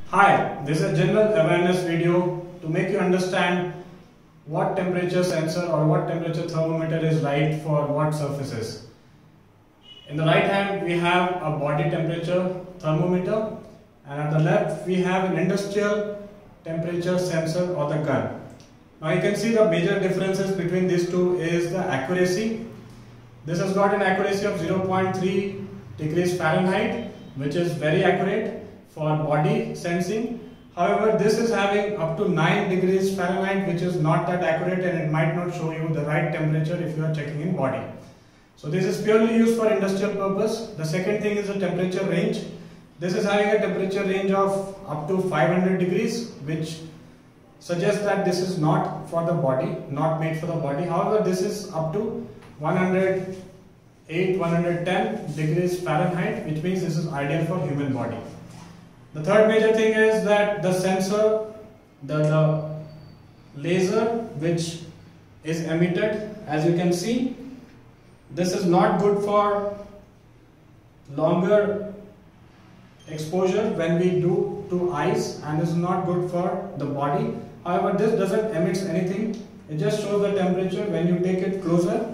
Hi, this is a general awareness video to make you understand what temperature sensor or what temperature thermometer is right for what surfaces. In the right hand we have a body temperature thermometer, and at the left we have an industrial temperature sensor or the gun. Now you can see the major differences between these two is the accuracy. This has got an accuracy of 0.3 degrees Fahrenheit, which is very accurate for body sensing. However, this is having up to 9 degrees Fahrenheit, which is not that accurate, and it might not show you the right temperature if you are checking in body. So this is purely used for industrial purpose. The second thing is the temperature range. This is having a temperature range of up to 500 degrees, which suggests that this is not for the body, not made for the body. However, this is up to 108, 110 degrees Fahrenheit, which means this is ideal for human body. The third major thing is that the sensor, the laser which is emitted, as you can see, this is not good for longer exposure when we do to eyes, and is not good for the body. However, this doesn't emit anything, it just shows the temperature when you take it closer.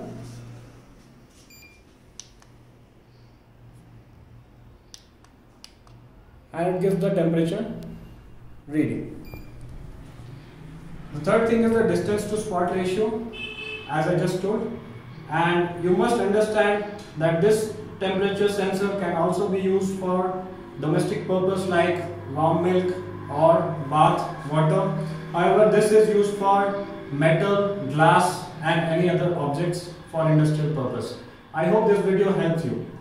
And it gives the temperature reading. The third thing is the distance to spot ratio, as I just told, and you must understand that this temperature sensor can also be used for domestic purpose like warm milk or bath water. However, this is used for metal, glass and any other objects for industrial purpose. I hope this video helps you.